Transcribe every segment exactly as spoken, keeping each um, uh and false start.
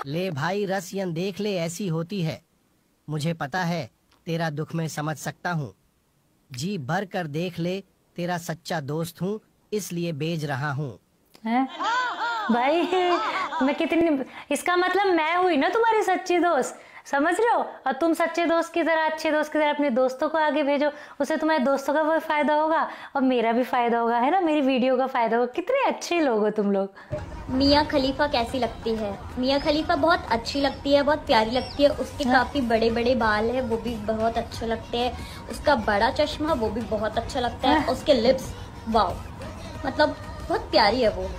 ले भाई रसियन देख ले, ऐसी होती है। मुझे पता है तेरा दुख मैं समझ सकता हूँ। जी भर कर देख ले, तेरा सच्चा दोस्त हूँ, इसलिए बेच रहा हूँ। भाई मैं कितनी, इसका मतलब मैं हुई ना तुम्हारी सच्ची दोस्त, समझ रहे हो? और तुम सच्चे दोस्त की तरह, अच्छे दोस्त की तरह अपने दोस्तों को आगे भेजो, उससे तुम्हारे दोस्तों का भी फायदा होगा और मेरा भी फायदा होगा, है ना? मेरी वीडियो का फायदा होगा। कितने अच्छे लोग हो तुम लोग। मियाँ खलीफा कैसी लगती है? मियाँ खलीफा बहुत अच्छी लगती है, बहुत प्यारी लगती है। उसके काफी बड़े बड़े बाल है, वो भी बहुत अच्छे लगते हैं। उसका बड़ा चश्मा, वो भी बहुत अच्छा लगता है। उसके लिप्स, वाओ, मतलब बहुत प्यारी है वो।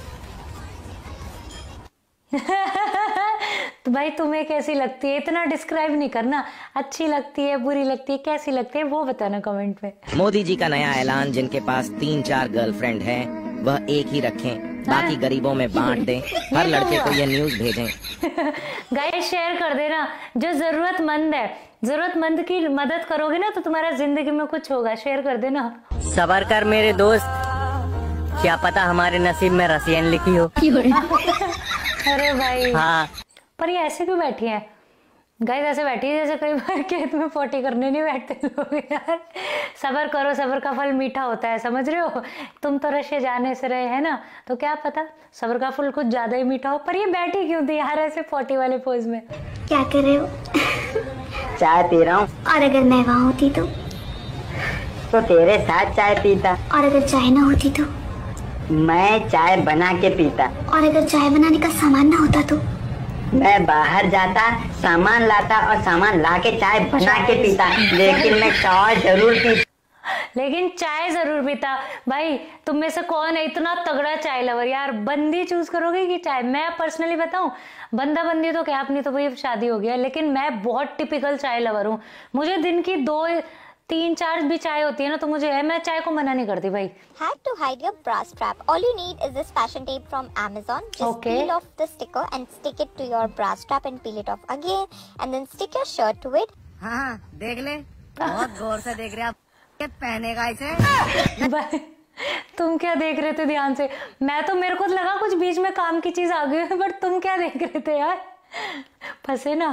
तो भाई तुम्हें कैसी लगती है? इतना डिस्क्राइब नहीं करना, अच्छी लगती है, बुरी लगती है, कैसी लगती है वो बताना कमेंट में। मोदी जी का नया ऐलान, जिनके पास तीन चार गर्लफ्रेंड हैं वह एक ही रखें, बाकी गरीबों में बांट दें। हर लड़के को ये न्यूज भेजें। गाइस शेयर कर देना, जो जरूरतमंद है, जरूरतमंद की मदद करोगे ना तो तुम्हारा जिंदगी में कुछ होगा। शेयर कर देना। सबर कर मेरे दोस्त, क्या पता हमारे नसीब में रसियन लिखी हो। अरे भाई हाँ। पर ये ऐसे क्यों बैठी है? गाइस ऐसे बैठी है जैसे कई बार खेत में पोटी करने नहीं बैठते लोग यार। सबर करो, सबर का फल मीठा होता है, समझ रहे हो? तुम तो रशिया जाने से रहे है ना, तो क्या पता सबर का फल कुछ ज्यादा ही मीठा हो। पर ये बैठी क्यों थी यार ऐसे पोटी वाले पोज में? क्या कर रहे हो? चाय पी रहा हूँ। और अगर मैं वहाँ होती तो? तो तेरे साथ चाय पीता। और अगर चाय ना होती तो? मैं चाय बना के पीता। और अगर चाय बनाने का सामान ना होता तो? मैं बाहर जाता, सामान लाता और सामान ला के चाय बना के पीता, लेकिन मैं चाय जरूर पीता। लेकिन चाय जरूर पीता। भाई तुम में से कौन है इतना तगड़ा चाय लवर यार? बंदी चूज करोगे कि चाय? मैं पर्सनली बताऊं, बंदा बंदी तो क्या, अपनी तो भाई शादी हो गया, लेकिन मैं बहुत टिपिकल चाय लवर हूँ। मुझे दिन की दो तीन चार भी चाय होती है ना तो मुझे है, मैं चाय को मना नहीं करती भाई। Hack to hide your bra strap. All you need is this fashion tape from Amazon. Just Okay. peel off the sticker and stick it to your bra strap and peel it off again, and then stick your shirt to it. हाँ देख ले, बहुत गौर से देख रहे आप। क्या पहनेगा इसे? भाई तुम क्या देख रहे थे ध्यान से? मैं तो, मेरे को लगा कुछ बीच में काम की चीज आ गई है, बट तुम क्या देख रहे थे यार? फंसे ना।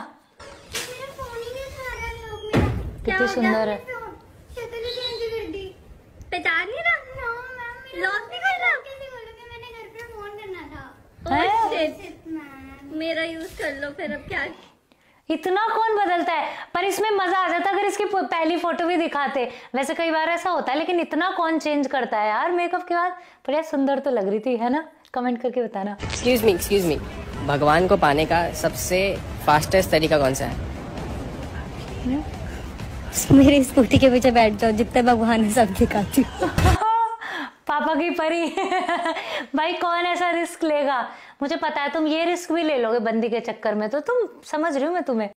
कितनी सुंदर है। पहचान नहीं रहा? लॉक नहीं कर रहा? मैंने घर पे फोन करना था। oh, मेरा यूज कर लो फिर, अब क्या? इतना कौन बदलता है? पर इसमें मजा आ जाता अगर इसकी पहली फोटो भी दिखाते। वैसे कई बार ऐसा होता है, लेकिन इतना कौन चेंज करता है यार मेकअप के बाद? पर यार सुंदर तो लग रही थी, है ना? कमेंट करके बताना। एक्सक्यूज मी एक्सक्यूज मी भगवान को पाने का सबसे फास्टेस्ट तरीका कौन सा है? मेरी स्कूटी के पीछे बैठ जाओ, जितने भगवान है सब दिखाती हूँ। पापा की परी। भाई कौन ऐसा रिस्क लेगा? मुझे पता है तुम ये रिस्क भी ले लोगे बंदी के चक्कर में, तो तुम समझ रही हो मैं तुम्हें।